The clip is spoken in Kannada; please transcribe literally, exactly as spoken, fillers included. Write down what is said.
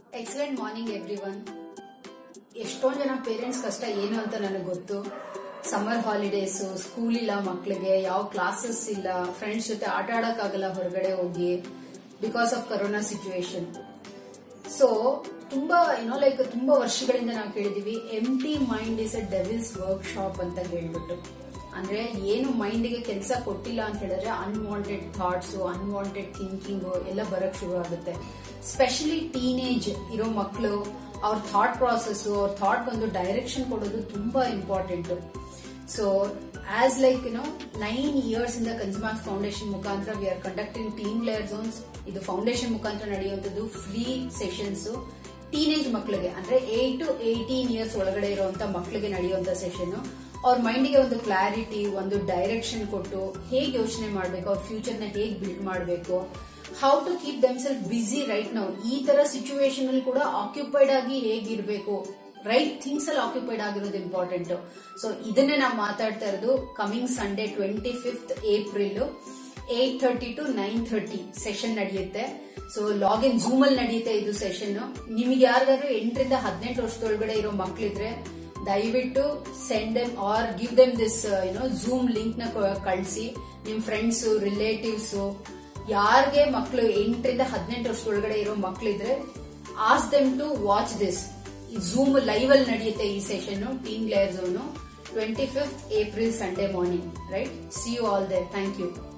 Excellent morning everyone. ಎಷ್ಟೊಂದು ಜನ ಪೇರೆಂಟ್ಸ್ ಕಷ್ಟ ಏನು ಅಂತ ನನಗೆ ಗೊತ್ತು. ಸಮ್ಮರ್ ಹಾಲಿಡೇಸ್, ಸ್ಕೂಲ್ ಇಲ್ಲ ಮಕ್ಕಳಿಗೆ, ಯಾವ ಕ್ಲಾಸಸ್ ಇಲ್ಲ, ಫ್ರೆಂಡ್ಸ್ ಜೊತೆ ಆಟ ಆಡಕ್ಕಾಗಲ್ಲ ಹೊರಗಡೆ ಹೋಗಿ because of corona situation. So ತುಂಬಾ ಏನೋ ಲೈಕ್ ತುಂಬಾ ವರ್ಷಗಳಿಂದ ನಾವು ಕೇಳಿದೀವಿ empty mind is a devil's workshop ಅಂತ ಹೇಳ್ಬಿಟ್ಟು. ಅಂದ್ರೆ ಏನು ಮೈಂಡ್ಗೆ ಕೆಲಸ ಕೊಟ್ಟಿಲ್ಲ ಅಂತ ಹೇಳಿದ್ರೆ ಅನ್ವಾಂಟೆಡ್ ಥಾಟ್ಸ್, ಅನ್ವಾಂಟೆಡ್ ಥಿಂಕಿಂಗ್ ಎಲ್ಲ ಬರಕ್ ಶುರು ಆಗುತ್ತೆ. ಸ್ಪೆಷಲಿ ಟೀನೇಜ್ ಇರೋ ಮಕ್ಕಳು, ಅವ್ರ ಥಾಟ್ ಪ್ರಾಸೆಸ್, ಅವ್ರ ಥಾಟ್ ಒಂದು ಡೈರೆಕ್ಷನ್ ಕೊಡೋದು ತುಂಬಾ important. So as like you know nine years ಇಂದ ಕನ್ಸ್ಯೂಮರ್ ಫೌಂಡೇಶನ್ ಮುಖಾಂತರ we are conducting teen layer zones. ಇದು ಫೌಂಡೇಶನ್ ಮುಖಾಂತರ ನಡೆಯುವಂತದ್ದು ಫ್ರೀ ಸೆಷನ್ಸ್. ಟೀನೇಜ್ ಮಕ್ಕಳಿಗೆ ಅಂದ್ರೆ ಏಟ್ ಟು ಏಟೀನ್ ಇಯರ್ಸ್ ಒಳಗಡೆ ಇರುವಂತ ಮಕ್ಕಳಿಗೆ ನಡೆಯುವಂತ ಸೆಷನ್. ಅವ್ರ ಮೈಂಡ್ಗೆ ಒಂದು ಕ್ಲಾರಿಟಿ, ಒಂದು ಡೈರೆಕ್ಷನ್ ಕೊಟ್ಟು ಹೇಗೆ ಯೋಚನೆ ಮಾಡಬೇಕು, ಅವ್ರ ಫ್ಯೂಚರ್ ನ ಹೇಗೆ ಬಿಲ್ಡ್ ಮಾಡಬೇಕು, how to keep themself busy right now. ಈ ತರ ಸಿಚುವೇಶನ್ ಅಲ್ಲಿ ಕೂಡ ಆಕ್ಯುಪೈಡ್ ಆಗಿ ಹೇಗಿರ್ಬೇಕು, ರೈಟ್ ಥಿಂಗ್ಸ್ ಅಲ್ಲಿ ಆಕ್ಯುಪೈಡ್ ಆಗಿರೋದು ಇಂಪಾರ್ಟೆಂಟ್. ಸೊ ಇದನ್ನೇ ನಾವು ಮಾತಾಡ್ತಾ ಇರೋದು. Coming Sunday twenty fifth April eight thirty to nine thirty session ನಡೆಯುತ್ತೆ. ಸೊ ಲಾಗಿನ್ ಝೂಮ್ ಅಲ್ಲಿ ನಡೆಯುತ್ತೆ ಇದು ಸೆಷನ್. ನಿಮ್ಗೆ ಯಾರಿಗಾದ್ರೂ ಎಂಟರಿಂದ ಹದಿನೆಂಟು ವರ್ಷದೊಳಗಡೆ ಇರೋ ಮಕ್ಳಿದ್ರೆ ದಯವಿಟ್ಟು send them or give them this you know Zoom link ನ ಕಳಿಸಿ. ನಿಮ್ ಫ್ರೆಂಡ್ಸ್, ರಿಲೇಟಿವ್ಸ್, ಯಾರಿಗೆ ಮಕ್ಕಳು ಎಂಟರಿಂದ ಹದಿನೆಂಟು ವರ್ಷದೊಳಗಡೆ ಇರೋ ಮಕ್ಕಳಿದ್ರೆ ask them to watch this. Zoom live ಅಲ್ಲಿ ನಡೆಯುತ್ತೆ ಈ session, teen layer zone, twenty fifth April Sunday morning. Right, see you all there. Thank you.